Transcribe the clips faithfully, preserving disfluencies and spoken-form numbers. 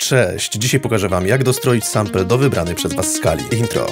Cześć! Dzisiaj pokażę wam, jak dostroić sample do wybranej przez was skali. Intro.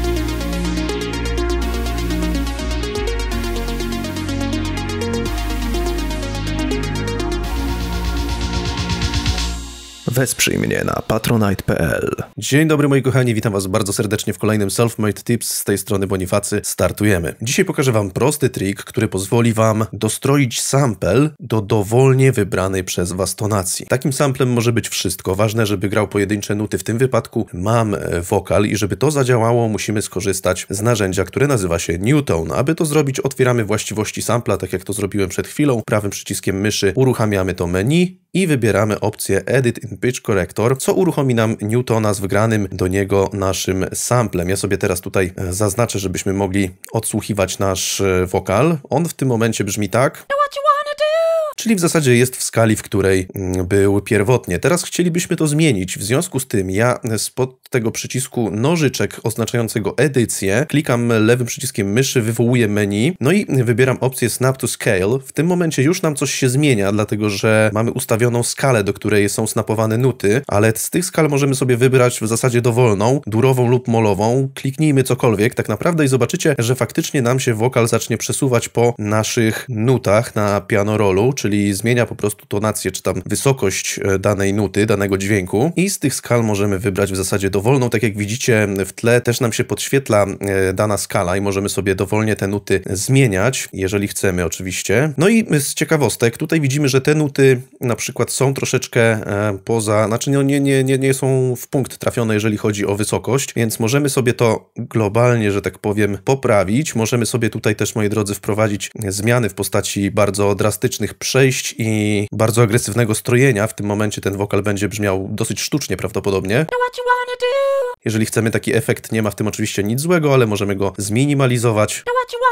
Wesprzyj mnie na patronite kropka p l. Dzień dobry moi kochani, witam was bardzo serdecznie w kolejnym Self-Made Tips. Z tej strony Bonifacy. Startujemy. Dzisiaj pokażę wam prosty trik, który pozwoli wam dostroić sample do dowolnie wybranej przez was tonacji. Takim samplem może być wszystko. Ważne, żeby grał pojedyncze nuty. W tym wypadku mam wokal i żeby to zadziałało, musimy skorzystać z narzędzia, które nazywa się NewTone. Aby to zrobić, otwieramy właściwości sampla, tak jak to zrobiłem przed chwilą. Prawym przyciskiem myszy uruchamiamy to menu i wybieramy opcję Edit in Pitch Corrector, co uruchomi nam NewTona z wgranym do niego naszym samplem. Ja sobie teraz tutaj zaznaczę, żebyśmy mogli odsłuchiwać nasz wokal. On w tym momencie brzmi tak. Czyli w zasadzie jest w skali, w której był pierwotnie. Teraz chcielibyśmy to zmienić. W związku z tym ja spod tego przycisku nożyczek oznaczającego edycję klikam lewym przyciskiem myszy, wywołuję menu, no i wybieram opcję Snap to Scale. W tym momencie już nam coś się zmienia, dlatego że mamy ustawioną skalę, do której są snapowane nuty, ale z tych skal możemy sobie wybrać w zasadzie dowolną, durową lub molową. Kliknijmy cokolwiek tak naprawdę i zobaczycie, że faktycznie nam się wokal zacznie przesuwać po naszych nutach na piano rollu, czyli zmienia po prostu tonację, czy tam wysokość danej nuty, danego dźwięku i z tych skal możemy wybrać w zasadzie dowolną. Tak jak widzicie w tle też nam się podświetla dana skala i możemy sobie dowolnie te nuty zmieniać, jeżeli chcemy oczywiście. No i z ciekawostek tutaj widzimy, że te nuty na przykład są troszeczkę poza, znaczy nie, nie, nie, nie są w punkt trafione, jeżeli chodzi o wysokość, więc możemy sobie to globalnie, że tak powiem, poprawić. Możemy sobie tutaj też, moi drodzy, wprowadzić zmiany w postaci bardzo drastycznych przejść i bardzo agresywnego strojenia. W tym momencie ten wokal będzie brzmiał dosyć sztucznie prawdopodobnie. Jeżeli chcemy taki efekt, nie ma w tym oczywiście nic złego, ale możemy go zminimalizować.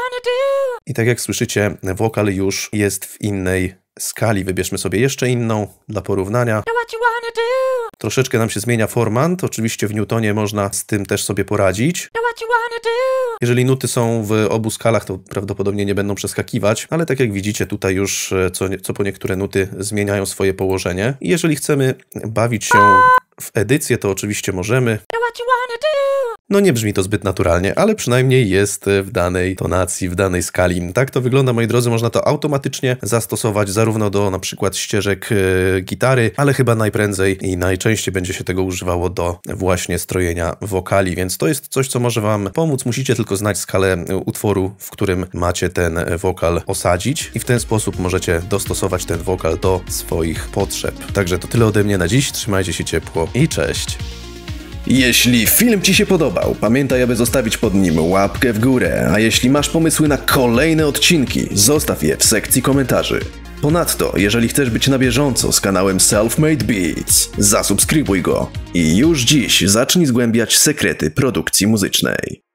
I tak jak słyszycie, wokal już jest w innej skali. Wybierzmy sobie jeszcze inną dla porównania. Troszeczkę nam się zmienia format. Oczywiście w NewTonie można z tym też sobie poradzić. Jeżeli nuty są w obu skalach, to prawdopodobnie nie będą przeskakiwać, ale tak jak widzicie, tutaj już co, co po niektóre nuty zmieniają swoje położenie. I jeżeli chcemy bawić się w edycję, to oczywiście możemy. No nie brzmi to zbyt naturalnie, ale przynajmniej jest w danej tonacji, w danej skali. Tak to wygląda, moi drodzy, można to automatycznie zastosować zarówno do na przykład ścieżek e, gitary, ale chyba najprędzej i najczęściej będzie się tego używało do właśnie strojenia wokali, więc to jest coś, co może wam pomóc. Musicie tylko znać skalę utworu, w którym macie ten wokal osadzić i w ten sposób możecie dostosować ten wokal do swoich potrzeb. Także to tyle ode mnie na dziś, trzymajcie się ciepło i cześć! Jeśli film ci się podobał, pamiętaj, aby zostawić pod nim łapkę w górę, a jeśli masz pomysły na kolejne odcinki, zostaw je w sekcji komentarzy. Ponadto, jeżeli chcesz być na bieżąco z kanałem Self-Made Beats, zasubskrybuj go i już dziś zacznij zgłębiać sekrety produkcji muzycznej.